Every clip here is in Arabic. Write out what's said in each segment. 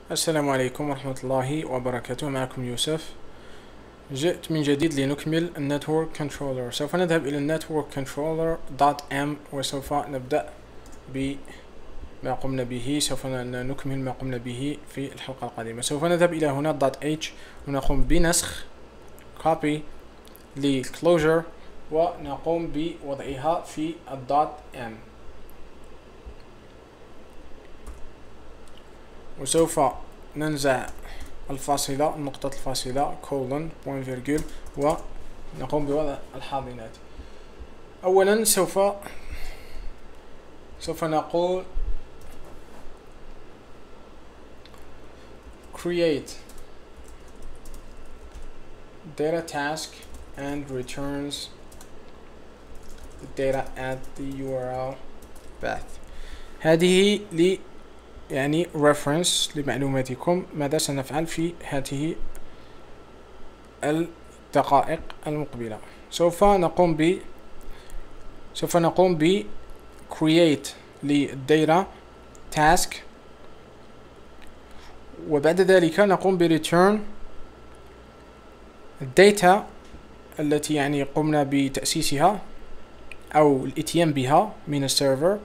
السلام عليكم ورحمة الله وبركاته. معكم يوسف. جئت من جديد لنكمل النتورك كنترولر. سوف نذهب إلى النتورك كنترولر .m وسوف نبدأ بما قمنا به. سوف نكمل ما قمنا به في الحلقة القادمة. سوف نذهب إلى هنا .h ونقوم بنسخ copy للclosure ونقوم بوضعها في .m وسوف ننزع الفاصلة النقطة الفاصلة كولون بوين فيرجول ونقوم بوضع الحاضنات. أولا سوف نقول create data task and returns the data at the URL path. هذه يعني reference لمعلوماتكم ماذا سنفعل في هذه الدقائق المقبلة. سوف نقوم ب create للداتا task وبعد ذلك نقوم ب return الداتا التي يعني قمنا بتأسيسها أو الاتيان بها من السيرفر،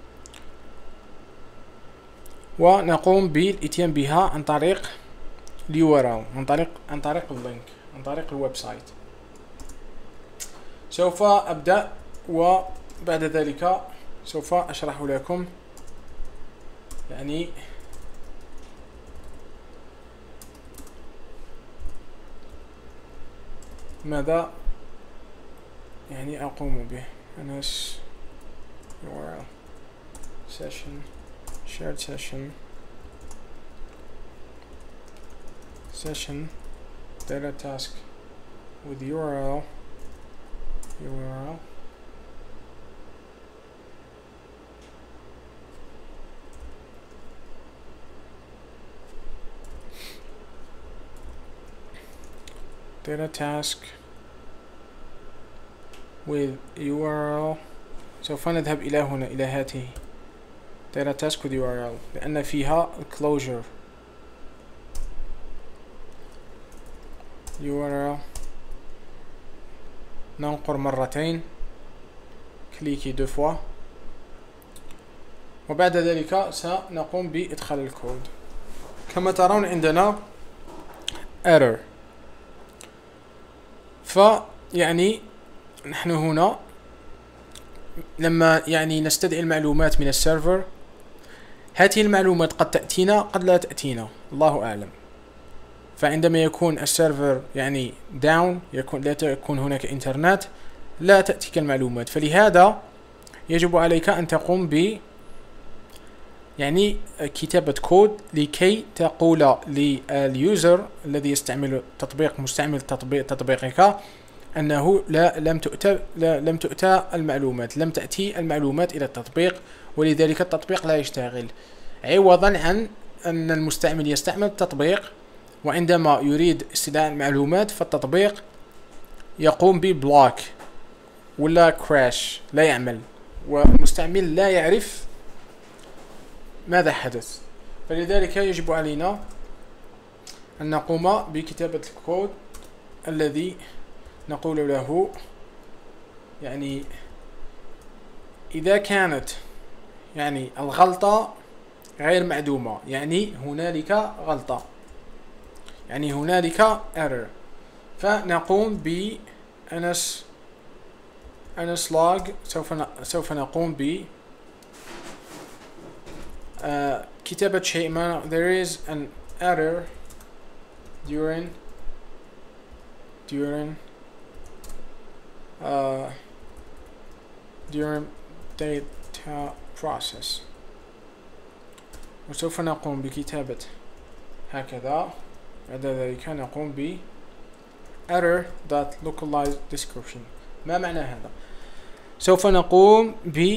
ونقوم بالاتيان بها عن طريق اليورل، عن طريق اللينك، عن طريق الويب سايت. سوف أبدأ وبعد ذلك سوف أشرح لكم يعني ماذا يعني أقوم به. NS URL session shared session data task with URL data task with URL. سوف نذهب إلى هنا إلى هذه data task with URL لأن فيها closure URL. ننقر مرتين، كليكي دو فوا، وبعد ذلك سنقوم بإدخال الكود. كما ترون عندنا error، فيعني نحن هنا لما يعني نستدعي المعلومات من السيرفر، هذه المعلومات قد تأتينا قد لا تأتينا، الله أعلم. فعندما يكون السيرفر يعني داون، لا يكون هناك انترنت، لا تأتيك المعلومات. فلهذا يجب عليك أن تقوم ب يعني كتابة كود لكي تقول لليوزر الذي يستعمل مستعمل تطبيقك أنه لم تؤتى المعلومات، لم تأتي المعلومات إلى التطبيق، ولذلك التطبيق لا يشتغل، عوضا عن أن المستعمل يستعمل التطبيق وعندما يريد استدعاء المعلومات فالتطبيق يقوم ببلوك ولا كراش، لا يعمل، والمستعمل لا يعرف ماذا حدث. فلذلك يجب علينا أن نقوم بكتابة الكود الذي نقول له يعني إذا كانت يعني الغلطة غير معدومة، يعني هنالك غلطة، يعني هنالك error، فنقوم ب NS log. سوف نقوم ب كتابة شيء ما there is an error during data process، وسوف نقوم بكتابة هكذا. بعد ذلك نقوم ب error.localized description. ما معنى هذا؟ سوف نقوم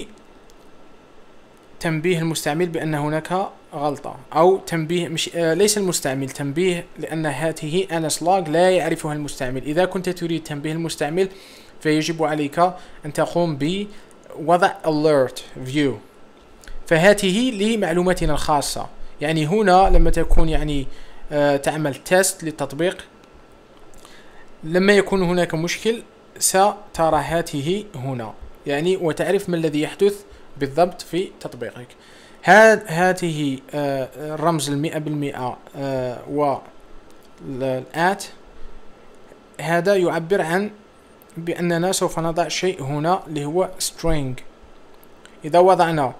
بتنبيه المستعمل بأن هناك غلطة، أو تنبيه مش ليس المستعمل، تنبيه لأن هذه NS log لا يعرفها المستعمل. إذا كنت تريد تنبيه المستعمل فيجب عليك أن تقوم بوضع alert view، فهذه لمعلوماتنا الخاصة. يعني هنا لما تكون يعني تعمل تيست للتطبيق، لما يكون هناك مشكل سترى هاته هنا يعني، وتعرف ما الذي يحدث بالضبط في تطبيقك. هاته الرمز 100% والآت، هذا يعبر عن بأننا سوف نضع شيء هنا اللي هو string. إذا وضعنا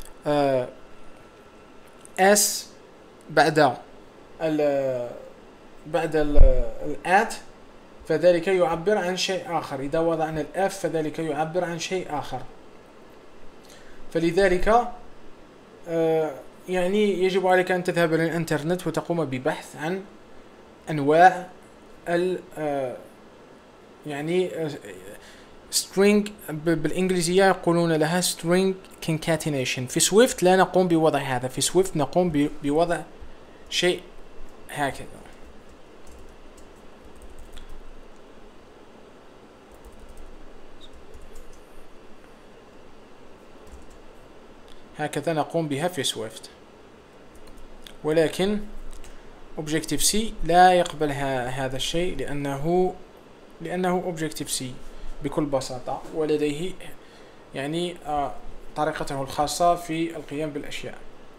s بعد الآت فذلك يعبر عن شيء آخر، إذا وضعنا الF فذلك يعبر عن شيء آخر. فلذلك يعني يجب عليك أن تذهب إلى الإنترنت وتقوم ببحث عن أنواع يعني string بالإنجليزية يقولون لها string concatenation. في سويفت لا نقوم بوضع هذا، في سويفت نقوم بوضع شيء هكذا. هكذا نقوم بها في سويفت، ولكن Objective-C لا يقبل هذا الشيء لأنه Objective-C بكل بساطة، ولديه يعني طريقته الخاصة في القيام بالأشياء.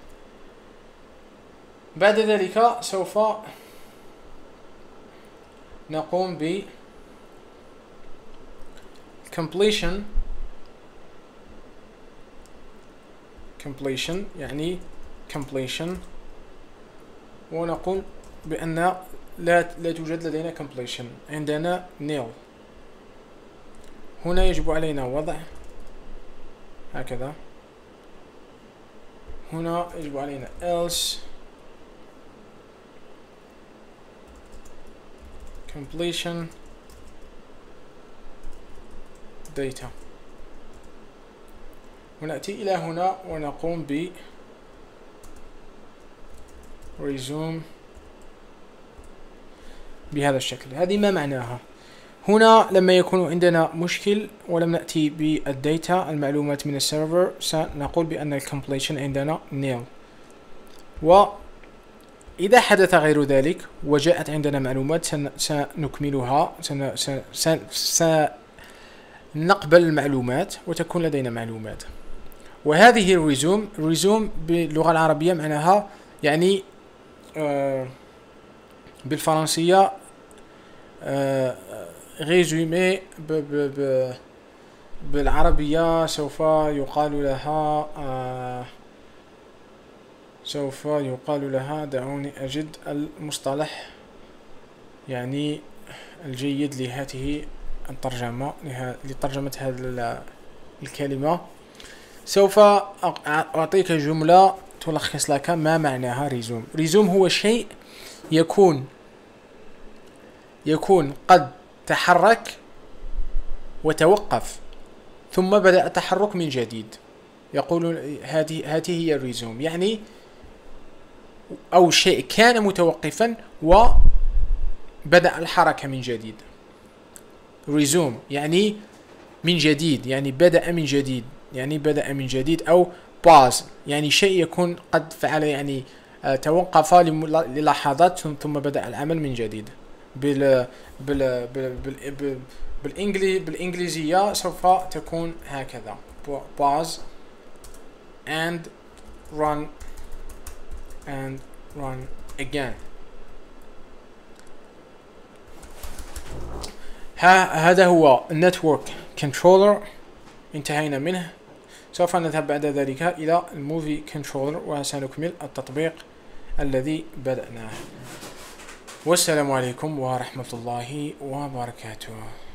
بعد ذلك سوف نقوم ب completion يعني completion، ونقول بأن لا توجد لدينا completion، عندنا nil. هنا يجب علينا وضع هكذا، هنا يجب علينا else completion data، ونأتي إلى هنا ونقوم ب resume بهذا الشكل. هذه ما معناها. هنا لما يكون عندنا مشكل ولم نأتي بالداتا المعلومات من السيرفر سنقول بأن الكمبليشن عندنا nil. وإذا حدث غير ذلك وجاءت عندنا معلومات سنكملها، سنقبل المعلومات وتكون لدينا معلومات. وهذه الريزوم باللغة العربية معناها يعني بالفرنسية ريزومي، بالعربية سوف يقال لها دعوني أجد المصطلح يعني الجيد لهذه الترجمة، لترجمة هذه الكلمة. سوف أعطيك جملة تلخص لك ما معناها ريزوم. ريزوم هو شيء يكون قد تحرك وتوقف ثم بدأ التحرك من جديد، يقولون هذه هي الريزوم، يعني أو شيء كان متوقفا وبدأ الحركة من جديد. ريزوم يعني من جديد، يعني بدأ من جديد، أو باز يعني شيء يكون قد فعل يعني توقف للحظات ثم بدأ العمل من جديد. بالإنجليزية سوف تكون هكذا pause and run again. هذا هو النتورك كنترولر، انتهينا منه. سوف نذهب بعد ذلك إلى الموفي كنترولر وسنكمل التطبيق الذي بدأناه. والسلام عليكم ورحمة الله وبركاته.